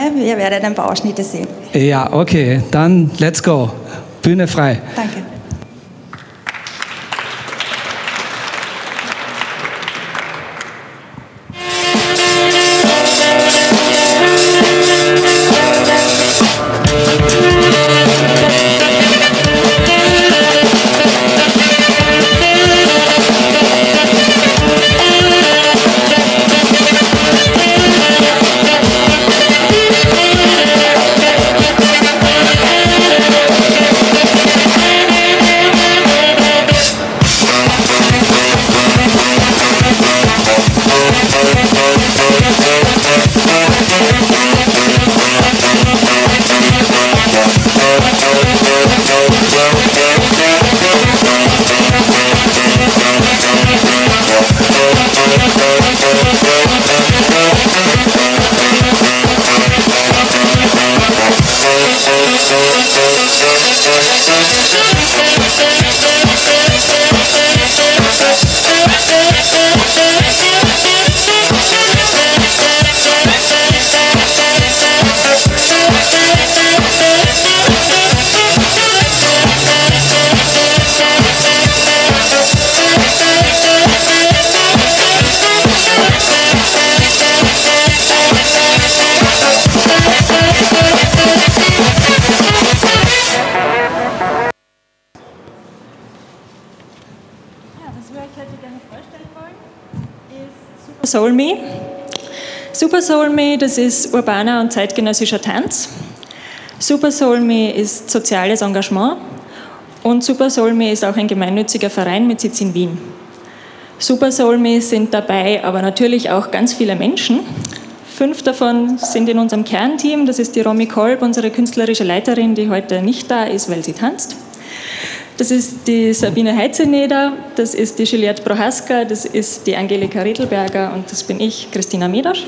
Ihr werdet ein paar Ausschnitte sehen. Ja, okay, dann let's go. Bühne frei. Danke. Soul Me. Super Soul Me, das ist urbaner und zeitgenössischer Tanz. Super Soul Me ist soziales Engagement und Super Soul Me ist auch ein gemeinnütziger Verein mit Sitz in Wien. Super Soul Me sind dabei aber natürlich auch ganz viele Menschen. 5 davon sind in unserem Kernteam. Das ist die Romy Kolb, unsere künstlerische Leiterin, die heute nicht da ist, weil sie tanzt. Das ist die Sabine Heizeneder, das ist die Juliette Prohaska, das ist die Angelika Riedelberger und das bin ich, Christina Miedosch.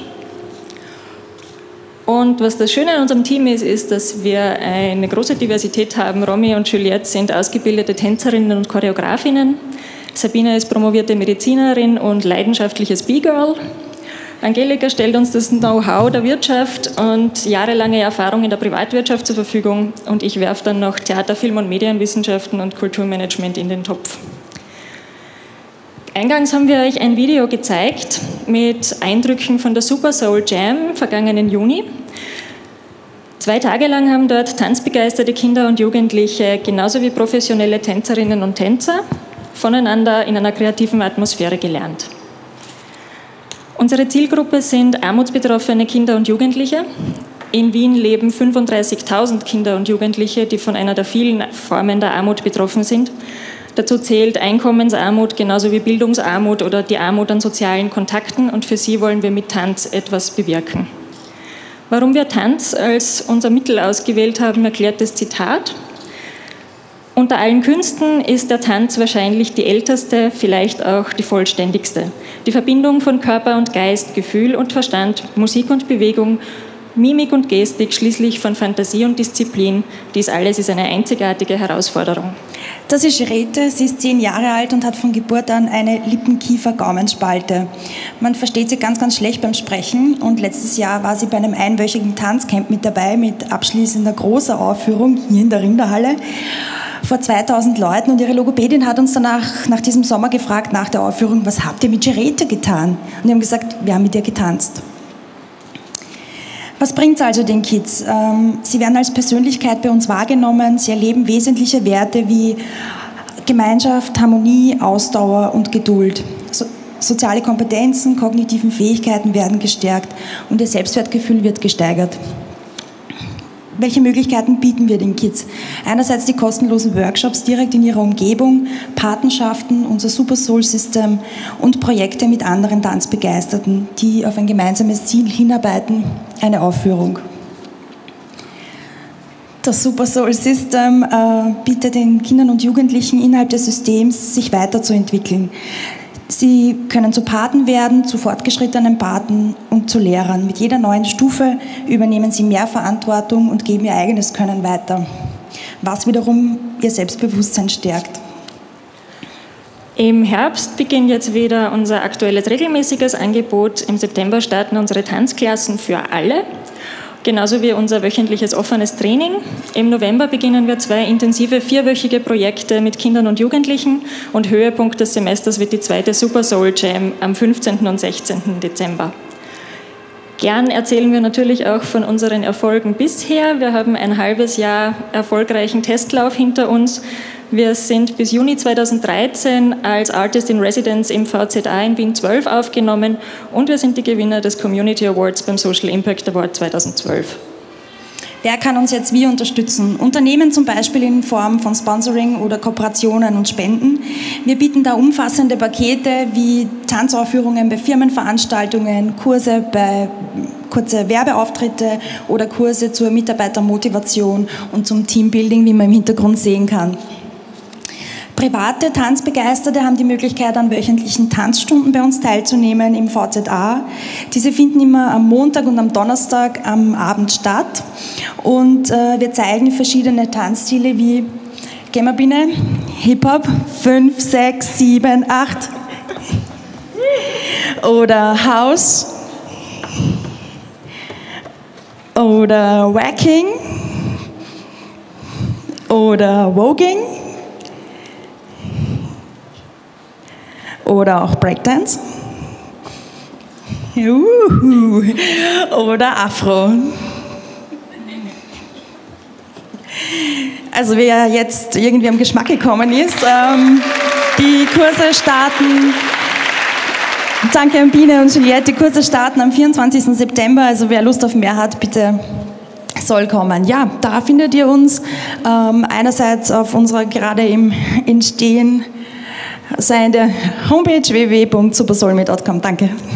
Und was das Schöne an unserem Team ist, ist, dass wir eine große Diversität haben. Romy und Juliette sind ausgebildete Tänzerinnen und Choreografinnen. Sabine ist promovierte Medizinerin und leidenschaftliches B-Girl. Angelika stellt uns das Know-how der Wirtschaft und jahrelange Erfahrung in der Privatwirtschaft zur Verfügung und ich werfe dann noch Theater, Film- und Medienwissenschaften und Kulturmanagement in den Topf. Eingangs haben wir euch ein Video gezeigt mit Eindrücken von der Super Soul Jam vergangenen Juni. 2 Tage lang haben dort tanzbegeisterte Kinder und Jugendliche, genauso wie professionelle Tänzerinnen und Tänzer, voneinander in einer kreativen Atmosphäre gelernt. Unsere Zielgruppe sind armutsbetroffene Kinder und Jugendliche. In Wien leben 35.000 Kinder und Jugendliche, die von einer der vielen Formen der Armut betroffen sind. Dazu zählt Einkommensarmut genauso wie Bildungsarmut oder die Armut an sozialen Kontakten und für sie wollen wir mit Tanz etwas bewirken. Warum wir Tanz als unser Mittel ausgewählt haben, erklärt das Zitat. Unter allen Künsten ist der Tanz wahrscheinlich die älteste, vielleicht auch die vollständigste. Die Verbindung von Körper und Geist, Gefühl und Verstand, Musik und Bewegung, Mimik und Gestik, schließlich von Fantasie und Disziplin, dies alles ist eine einzigartige Herausforderung. Das ist Rete, sie ist 10 Jahre alt und hat von Geburt an eine Lippen-Kiefer-Gaumenspalte. Man versteht sie ganz, ganz schlecht beim Sprechen und letztes Jahr war sie bei einem einwöchigen Tanzcamp mit dabei, mit abschließender großer Aufführung hier in der Rinderhalle vor 2000 Leuten und ihre Logopädin hat uns danach, nach diesem Sommer gefragt, nach der Aufführung, was habt ihr mit Gerete getan? Und wir haben gesagt, wir haben mit ihr getanzt. Was bringt es also den Kids? Sie werden als Persönlichkeit bei uns wahrgenommen, sie erleben wesentliche Werte wie Gemeinschaft, Harmonie, Ausdauer und Geduld. Soziale Kompetenzen, kognitiven Fähigkeiten werden gestärkt und ihr Selbstwertgefühl wird gesteigert. Welche Möglichkeiten bieten wir den Kids? Einerseits die kostenlosen Workshops direkt in ihrer Umgebung, Patenschaften, unser Super Soul System und Projekte mit anderen Tanzbegeisterten, die auf ein gemeinsames Ziel hinarbeiten, eine Aufführung. Das Super Soul System bietet den Kindern und Jugendlichen innerhalb des Systems, sich weiterzuentwickeln. Sie können zu Paten werden, zu fortgeschrittenen Paten und zu Lehrern. Mit jeder neuen Stufe übernehmen sie mehr Verantwortung und geben ihr eigenes Können weiter, was wiederum ihr Selbstbewusstsein stärkt. Im Herbst beginnt jetzt wieder unser aktuelles regelmäßiges Angebot. Im September starten unsere Tanzklassen für alle. genauso wie unser wöchentliches offenes Training. Im November beginnen wir 2 intensive 4-wöchige Projekte mit Kindern und Jugendlichen und Höhepunkt des Semesters wird die 2. Super Soul Jam am 15. und 16. Dezember. Gern erzählen wir natürlich auch von unseren Erfolgen bisher. Wir haben ein halbes Jahr erfolgreichen Testlauf hinter uns. Wir sind bis Juni 2013 als Artist in Residence im VZA in Wien 12 aufgenommen und wir sind die Gewinner des Community Awards beim Social Impact Award 2012. Wer kann uns jetzt wie unterstützen? Unternehmen zum Beispiel in Form von Sponsoring oder Kooperationen und Spenden. Wir bieten da umfassende Pakete wie Tanzaufführungen bei Firmenveranstaltungen, kurze Werbeauftritte oder Kurse zur Mitarbeitermotivation und zum Teambuilding, wie man im Hintergrund sehen kann. Private Tanzbegeisterte haben die Möglichkeit, an wöchentlichen Tanzstunden bei uns teilzunehmen im VZA. Diese finden immer am Montag und am Donnerstag am Abend statt. Und wir zeigen verschiedene Tanzstile wie, gehen wir bitte, Hip-Hop, 5, 6, 7, 8. Oder House. Oder Wacking. Oder Voguing. Oder auch Breakdance. Oder Afro. Also wer jetzt irgendwie am Geschmack gekommen ist, die Kurse starten, danke an Biene und Juliette, die Kurse starten am 24. September, also wer Lust auf mehr hat, bitte soll kommen. Ja, da findet ihr uns einerseits auf unserer gerade im Entstehen seiende Homepage www.supersoulme.com. Danke.